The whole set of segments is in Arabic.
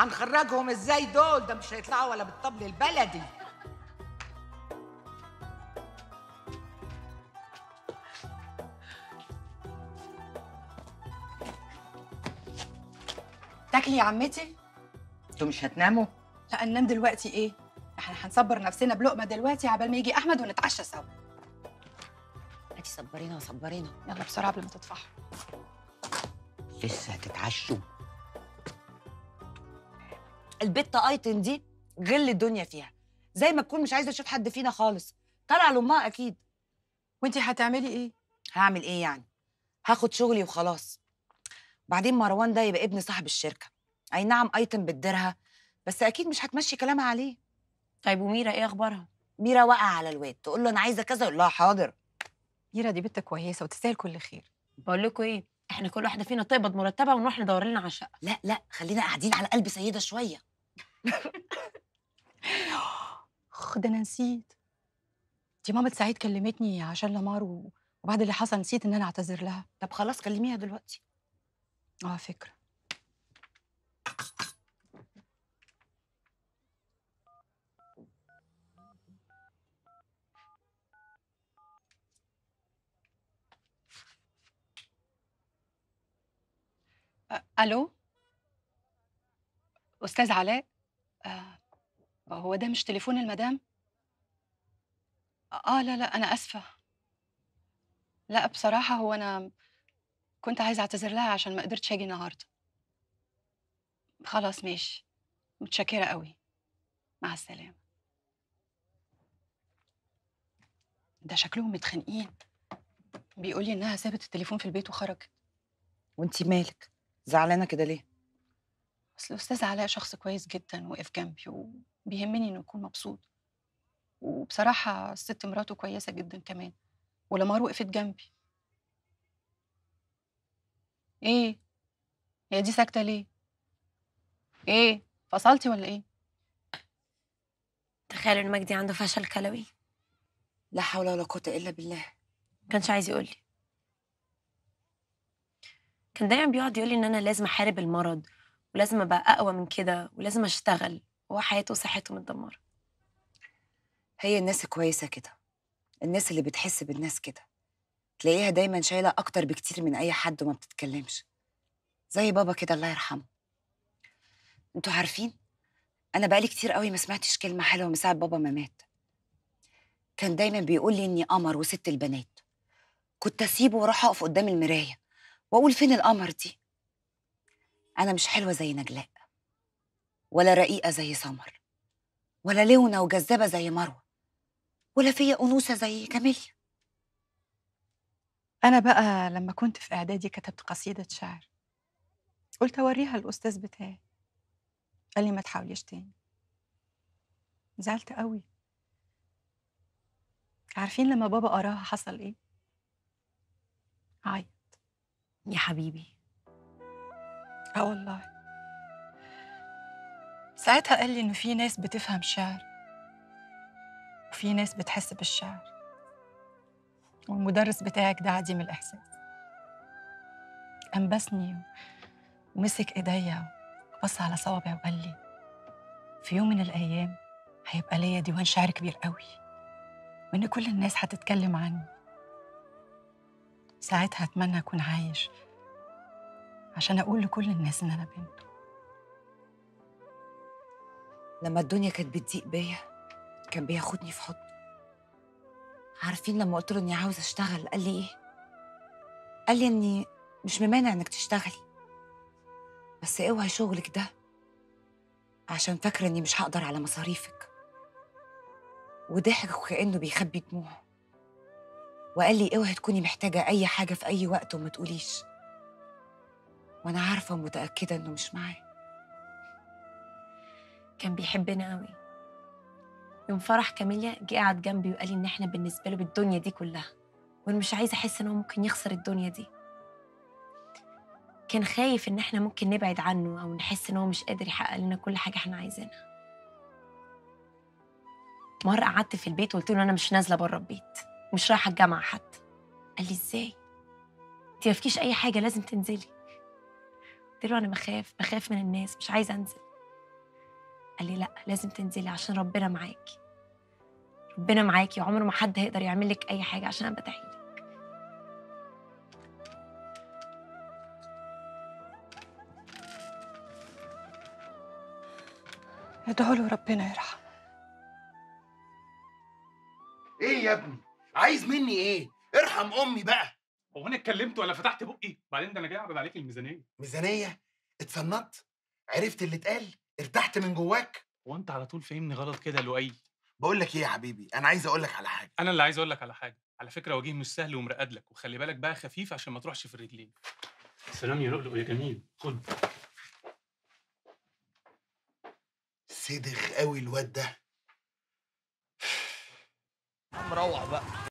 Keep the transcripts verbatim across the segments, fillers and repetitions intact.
هنخرجهم ازاي دول؟ ده مش هيطلعوا ولا بالطبل البلدي. تاكلي يا عمتي؟ انتوا مش هتناموا؟ لا ننام دلوقتي ايه؟ احنا هنصبر نفسنا بلقمه دلوقتي عبال ما يجي احمد ونتعشى سوا. هاتي صبرينا وصبرينا. يلا بسرعه قبل ما تطفحوا. لسه هتتعشوا؟ البت ايتن دي غل الدنيا فيها، زي ما تكون مش عايزه تشوف حد فينا خالص. طالعه لامها اكيد. وانتي هتعملي ايه؟ هعمل ايه يعني؟ هاخد شغلي وخلاص. بعدين مروان ده يبقى ابن صاحب الشركه. اي نعم ايتن بتديرها، بس اكيد مش هتمشي كلامها عليه. طيب وميرا ايه اخبارها؟ ميرا واقعه على الواد، تقول له انا عايزه كذا يقول لها حاضر. ميرا دي بنت كويسه وتستاهل كل خير. بقول لكم ايه، احنا كل واحده فينا تقبض مرتبها ونروح ندور لنا على شقه. لا لا، خلينا قاعدين على قلب سيده شويه. اخ ده انا نسيت. دي ماما سعيد كلمتني عشان لمار و... وبعد اللي حصل نسيت ان انا اعتذر لها. طب خلاص كلميها دلوقتي. اه فكره. أ- الو استاذ علاء. آه هو ده مش تليفون المدام؟ اه لا لا انا اسفه. لا بصراحه هو انا كنت عايزه اعتذر لها عشان ما قدرتش اجي النهارده. خلاص ماشي، متشكره قوي. مع السلامه. ده شكلهم متخانقين. بيقولي انها سابت التليفون في البيت وخرجت. وانتي مالك زعلانه كده ليه؟ اصل الاستاذ علاء شخص كويس جدا وقف جنبي وبيهمني انه يكون مبسوط. وبصراحه الست مراته كويسه جدا كمان، ولمار وقفت جنبي. ايه هي دي ساكته ليه؟ ايه فصلتي ولا ايه؟ تخيل ان مجدي عنده فشل كلوي. لا حول ولا قوه الا بالله. كانش عايز يقول لي. كان دايما بيقعد يقول لي ان انا لازم احارب المرض ولازم ابقى اقوى من كده ولازم اشتغل، وهو حياته وصحته متدمره. هي الناس كويسه كده، الناس اللي بتحس بالناس كده تلاقيها دايما شايله اكتر بكتير من اي حد وما بتتكلمش. زي بابا كده الله يرحمه. انتوا عارفين انا بقالي كتير قوي ما سمعتش كلمه حلوه من ساعه بابا ما مات. كان دايما بيقول لي اني قمر وست البنات. كنت اسيبه واروح اقف قدام المرايه واقول فين القمر دي. انا مش حلوه زي نجلاء، ولا رقيقه زي سمر، ولا لونة وجذابه زي مروه، ولا فيا انوثه زي كاميليا. انا بقى لما كنت في اعدادي كتبت قصيده شعر، قلت اوريها الاستاذ بتاعي. قال لي ما تحاوليش تاني. زعلت قوي. عارفين لما بابا قراها حصل ايه؟ عيط. يا حبيبي. اه والله. ساعتها قال لي انه في ناس بتفهم شعر وفي ناس بتحس بالشعر، والمدرس بتاعك ده عديم الاحساس. انبسني ومسك ايديا وبص على صوابعي وقال لي في يوم من الايام هيبقى ليا ديوان شعر كبير قوي، وان كل الناس هتتكلم عني. ساعتها اتمنى اكون عايش عشان اقول لكل الناس ان انا بنته. لما الدنيا كانت بتضيق بيا كان بياخدني في حضنه. عارفين لما قلت له اني عاوزه اشتغل قال لي ايه؟ قال لي اني مش ممانع انك تشتغلي، بس اوعي شغلك ده عشان فاكره اني مش هقدر على مصاريفك. وضحك وكانه بيخبي دموعه وقال لي اوعي تكوني محتاجه اي حاجه في اي وقت وما تقوليش. وانا عارفه ومتاكده انه مش معايا. كان بيحبنا قوي. يوم فرح كاميليا جه قعد جنبي وقال لي ان احنا بالنسبه له بالدنيا دي كلها، وانا مش عايزه احس ان هو ممكن يخسر الدنيا دي. كان خايف ان احنا ممكن نبعد عنه او نحس ان هو مش قادر يحقق لنا كل حاجه احنا عايزينها. مره قعدت في البيت وقلت له انا مش نازله بره البيت ومش رايحه الجامعه حتى. قال لي ازاي؟ انت ما فيكيش اي حاجه لازم تنزلي. قلت له انا بخاف بخاف من الناس، مش عايزه انزل. قال لي لا، لازم تنزلي عشان ربنا معاكي. ربنا معاكي، وعمر ما حد هيقدر يعمل لك اي حاجه عشان انا بدعي لك. ادعوا له ربنا يرحمه. ايه يا ابني؟ عايز مني ايه؟ ارحم امي بقى. هو انا اتكلمت ولا فتحت بقي؟ بعدين ده انا جاي اعرض عليك الميزانيه. ميزانيه؟ اتسنطت؟ عرفت اللي اتقال؟ ارتحت من جواك؟ هو انت على طول فاهمني غلط كده يا لؤي؟ بقول لك ايه يا حبيبي، انا عايز اقول لك على حاجه. انا اللي عايز اقول لك على حاجه، على فكره وجيه مش سهل ومرقد لك، وخلي بالك بقى خفيف عشان ما تروحش في الرجلين. سلام يا لؤلؤ يا جميل، خد. صدق قوي الواد ده. مروح بقى.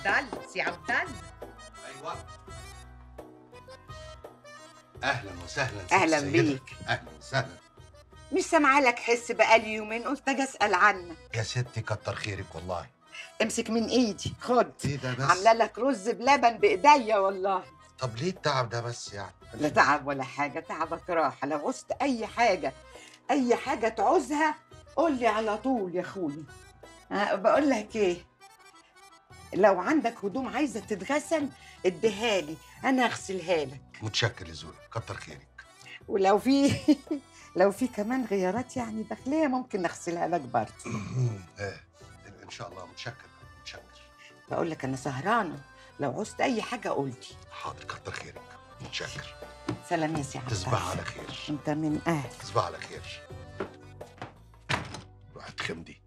الله سي عبد الله. ايوه. اهلا وسهلا ست أهلاً سيدة. بيك. اهلا وسهلا. مش سامعه لك حس بقالي يومين، قلت اجي اسال عنك. يا ستي كتر خيرك والله. امسك من ايدي، خد. ايه ده بس؟ عامله لك رز بلبن بايديا والله. طب ليه التعب ده بس يعني؟ لا تعب ولا حاجه، تعبك راحه. لو عوزت اي حاجه اي حاجه تعوزها قول لي على طول يا اخويا. أه بقول لك ايه، لو عندك هدوم عايزه تتغسل اديها لي انا اغسلها لك. متشكر لذوقك، كتر خيرك. ولو في لو في كمان غيارات يعني داخليه ممكن اغسلها لك برضه. آه، ان شاء الله. متشكر متشكر. بقول لك انا سهرانه، لو عوزت اي حاجه قول لي. حاضر، كتر خيرك. متشكر. سلام يا سي عبد تصبح الله. على خير. انت من اهل. تصبح على خير. واحد خمدي.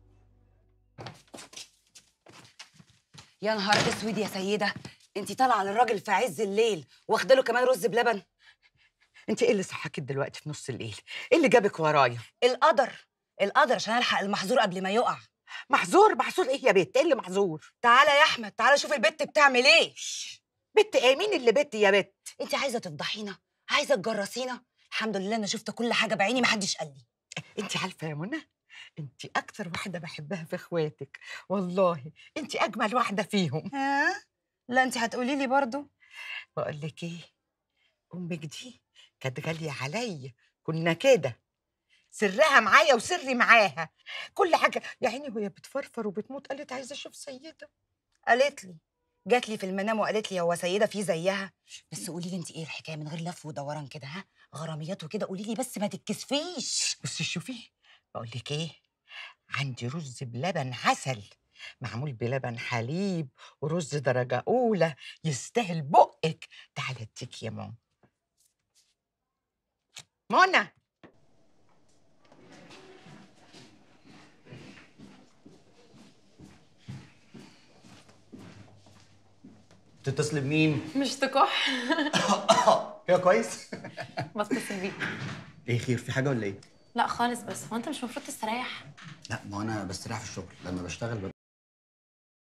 يا نهار اسود يا سيده، انت طالعه للراجل في عز الليل واخده له كمان رز بلبن. انت ايه اللي صحاكي دلوقتي في نص الليل؟ ايه اللي جابك ورايا؟ القدر القدر عشان الحق المحظور قبل ما يقع. محظور؟ محظور ايه يا بت؟ ايه اللي محظور؟ تعالى يا احمد، تعالى شوف البت بتعمل ايه. بت ايه؟ مين اللي بت يا بت؟ انت عايزه تفضحينا؟ عايزه تجرسينا؟ الحمد لله انا شفت كل حاجه بعيني، محدش قال لي. انت عارفه يا منى، انت اكتر واحده بحبها في اخواتك، والله انت اجمل واحده فيهم. ها؟ لا انت هتقولي لي برضو. بقول لك ايه، امك دي كانت غاليه عليا، كنا كده سرها معايا وسري معاها، كل حاجه يا عيني وهي بتفرفر وبتموت قالت عايزه اشوف سيده. قالت لي، جات لي في المنام وقالت لي هو سيده في زيها. بس قولي لي انت ايه الحكايه من غير لف ودوران كده، ها؟ غراميات وكده، قولي لي بس ما تتكسفيش. بصي شوفي، بقول لك ايه، عندي رز بلبن عسل معمول بلبن حليب ورز درجه اولى يستاهل بقك. تعالي اديك يا ماما. منى، تتصل بمين؟ مش تكح. كده كويس؟ بتصل بيك. ايه خير، في حاجه ولا ايه؟ لا خالص، بس هو انت مش المفروض تستريح؟ لا، ما انا بستريح في الشغل، لما بشتغل